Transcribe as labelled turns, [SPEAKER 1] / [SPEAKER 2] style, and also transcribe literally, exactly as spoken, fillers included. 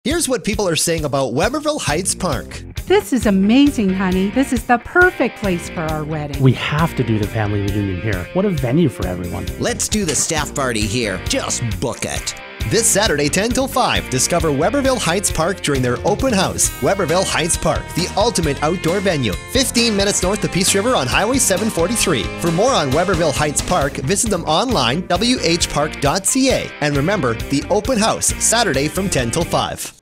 [SPEAKER 1] Here's what people are saying about Weberville Heights Park.
[SPEAKER 2] This is amazing, honey. This is the perfect place for our wedding.
[SPEAKER 3] We have to do the family reunion here. What a venue for everyone.
[SPEAKER 4] Let's do the staff party here. Just book it.
[SPEAKER 1] This Saturday, ten till five, discover Weberville Heights Park during their open house. Weberville Heights Park, the ultimate outdoor venue. fifteen minutes north of Peace River on Highway seven forty-three. For more on Weberville Heights Park, visit them online, W H Park dot C A. And remember, the open house, Saturday from ten till five.